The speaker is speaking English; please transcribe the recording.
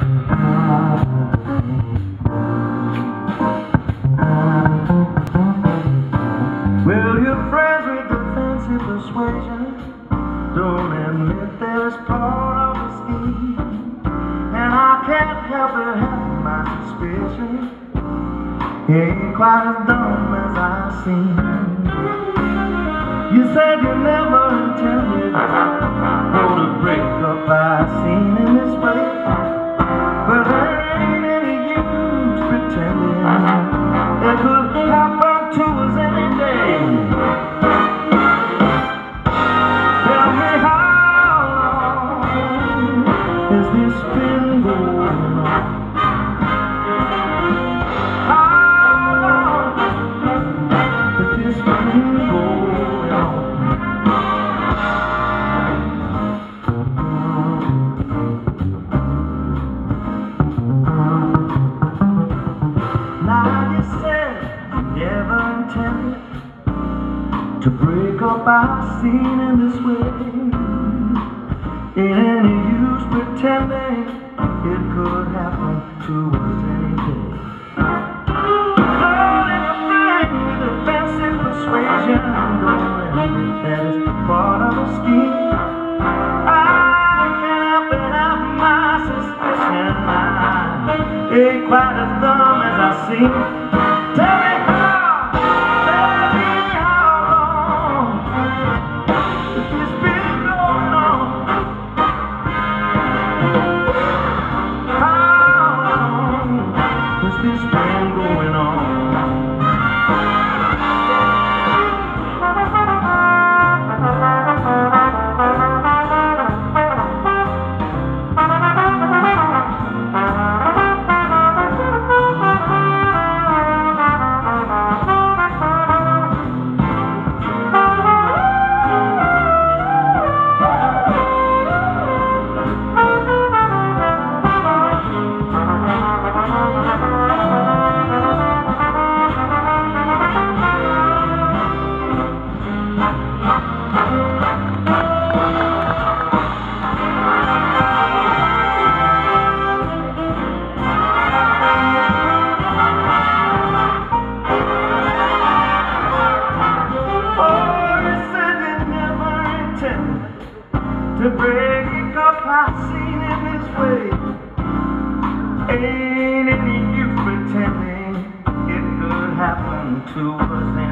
Well, your friends with the fancy persuasion don't admit that it's part of the scheme, and I can't help but have my suspicion he ain't quite as dumb as I seem. You said you never intended for the breakup I seen in this way, but there ain't any use pretending it could happen to us any day. Tell me, how long has this been going on? How long has this been going on? Now you said you never intended to break up our scene in this way. Ain't any use pretending it could happen to us any day. Calling a friend with a fancy persuasion, don't admit that it's part of a scheme. I can't help but have my suspicion I ain't quite as dumb as I seem. Tell me how long has this been going on? How long has this been going on? To break up our scene in this way, ain't any use pretending it could happen to us.